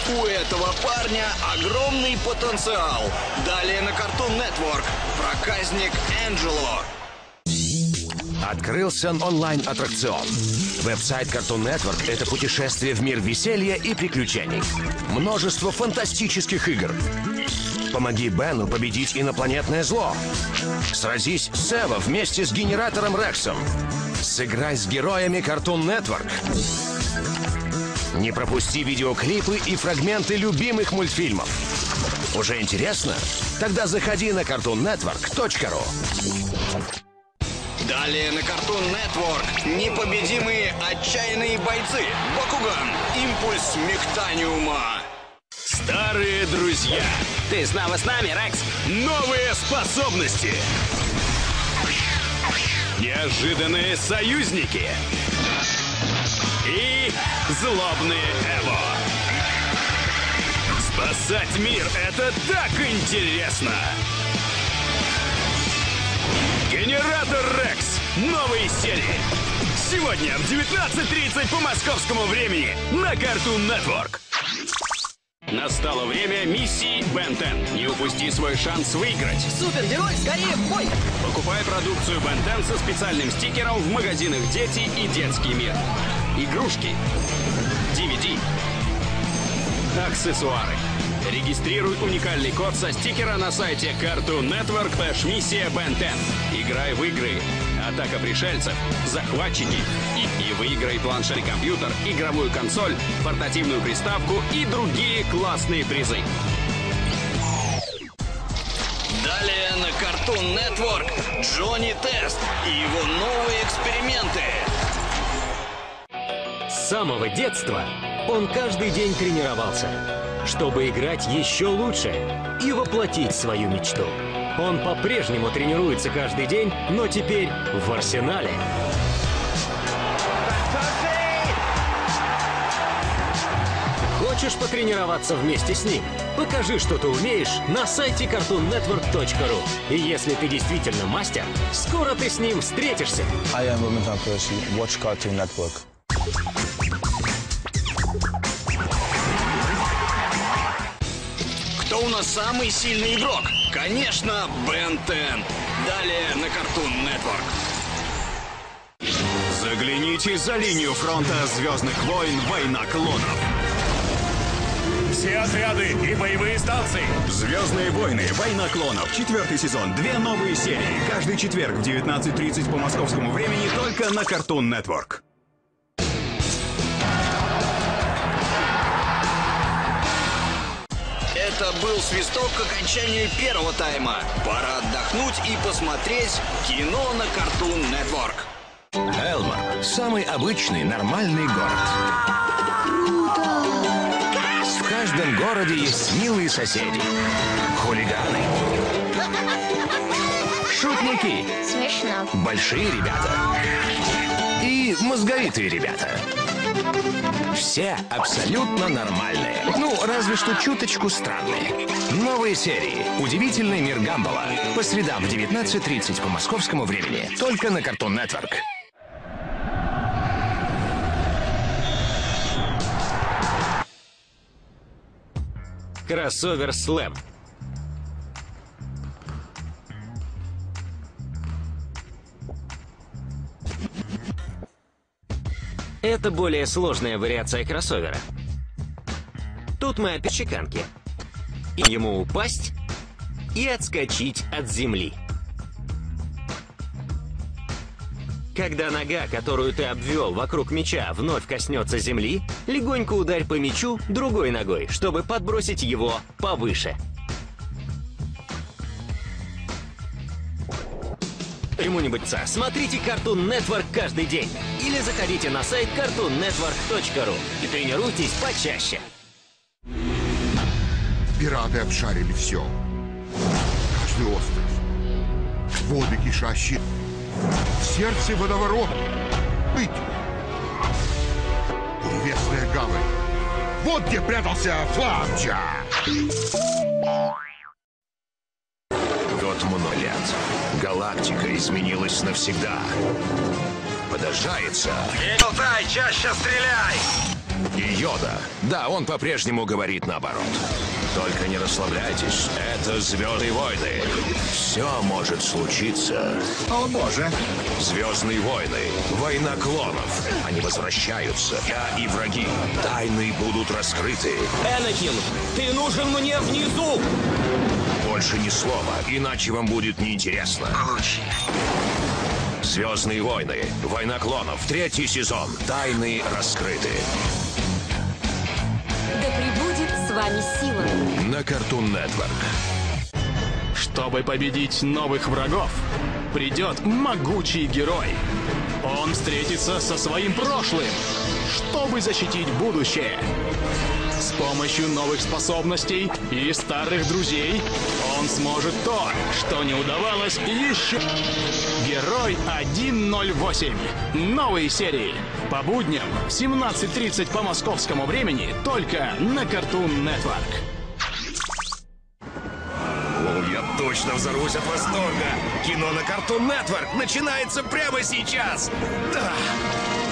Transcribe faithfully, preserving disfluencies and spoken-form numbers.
У этого парня огромный потенциал. Далее на Cartoon Network проказник Энджело. Открылся онлайн-аттракцион. Веб-сайт Cartoon Network — это путешествие в мир веселья и приключений. Множество фантастических игр. Помоги Бену победить инопланетное зло. Сразись с Эво вместе с генератором Рексом. Сыграй с героями Cartoon Network. Не пропусти видеоклипы и фрагменты любимых мультфильмов. Уже интересно? Тогда заходи на картун нетворк точка ру. Далее на Cartoon Network непобедимые отчаянные бойцы Бакуган, импульс Мехтаниума. Старые друзья. Ты снова с нами, Рекс? Новые способности. Неожиданные союзники. И злобные Эво. Спасать мир — это так интересно! Генератор Рекс. Новые серии. Сегодня в девятнадцать тридцать по московскому времени на Cartoon Network. Настало время миссии Бен десять. Не упусти свой шанс выиграть. Супергерой, скорее в бой! Покупай продукцию Бен десять со специальным стикером в магазинах «Дети» и «Детский мир». Игрушки, ди ви ди, аксессуары. Регистрируй уникальный код со стикера на сайте Cartoon Network слэш миссия Бен десять. Играй в игры «Атака пришельцев», «Захватчики» и, и выиграй планшет-компьютер, игровую консоль, портативную приставку и другие классные призы. Далее на Cartoon Network Джонни Тест и его новые эксперименты. С самого детства он каждый день тренировался, чтобы играть еще лучше и воплотить свою мечту. Он по-прежнему тренируется каждый день, но теперь в арсенале. Хочешь потренироваться вместе с ним? Покажи, что ты умеешь, на сайте картун нетворк точка ру. И если ты действительно мастер, скоро ты с ним встретишься. I am Roman Van Persie. Watch Cartoon Network. Кто у нас самый сильный игрок? Конечно, Бен десять. Далее на Cartoon Network. Загляните за линию фронта «Звездных войн. Война клонов». Все отряды и боевые станции. «Звездные войны. Война клонов». Четвертый сезон. Две новые серии. Каждый четверг в девятнадцать тридцать по московскому времени только на Cartoon Network. Это был свисток к окончанию первого тайма. Пора отдохнуть и посмотреть кино на Cartoon Network. Элмор — самый обычный, нормальный город. В каждом городе есть милые соседи, хулиганы, шутники, Смешно. большие ребята и мозговитые ребята. Все абсолютно нормальные. Ну, разве что чуточку странные. Новые серии «Удивительный мир Гамбола» по средам в девятнадцать тридцать по московскому времени. Только на Cartoon Network. Кроссовер Слэм. Это более сложная вариация кроссовера. Тут мы опять чеканки. И ему упасть и отскочить от земли. Когда нога, которую ты обвел вокруг мяча, вновь коснется земли, легонько ударь по мячу другой ногой, чтобы подбросить его повыше. Чему-нибудь смотрите Cartoon Network каждый день. Или заходите на сайт картун нетворк точка ру и тренируйтесь почаще. Пираты обшарили все. Каждый остров. Воды кишащие. Сердце водоворот. Быть. Небесная гавань. Вот где прятался Фламча. Год много лет. Галактика изменилась навсегда. Подождается. Не болтай, чаще стреляй! И Йода. Да, он по-прежнему говорит наоборот. Только не расслабляйтесь, это «Звездные войны». Все может случиться. О боже. «Звездные войны», «Война клонов». Они возвращаются. Я и враги. Тайны будут раскрыты. Энакин, ты нужен мне внизу! Больше ни слова, иначе вам будет неинтересно. «Звездные войны», «Война клонов», третий сезон. Тайны раскрыты. Да пребудет с вами сила. На Cartoon Network. Чтобы победить новых врагов, придет могучий герой. Он встретится со своим прошлым, чтобы защитить будущее. С помощью новых способностей и старых друзей он сможет то, что не удавалось еще. Герой сто восемь. Новые серии. По будням в семнадцать тридцать по московскому времени только на Cartoon Network. О, я точно взорвусь от восторга. Кино на Cartoon Network начинается прямо сейчас. Да.